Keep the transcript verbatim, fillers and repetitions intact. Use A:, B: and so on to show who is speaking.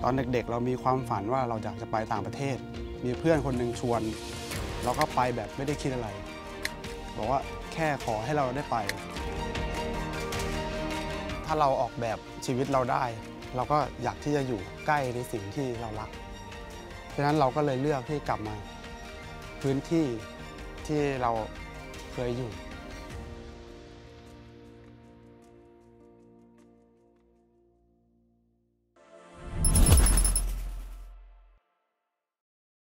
A: ตอนเด็กๆเรามีความฝันว่าเราอยากจะไปต่างประเทศมีเพื่อนคนหนึ่งชวนเราก็ไปแบบไม่ได้คิดอะไรบอกว่าแค่ขอให้เราได้ไปถ้าเราออกแบบชีวิตเราได้เราก็อยากที่จะอยู่ใกล้ในสิ่งที่เรารักฉะนั้นเราก็เลยเลือกที่กลับมาพื้นที่ที่เราเคยอยู่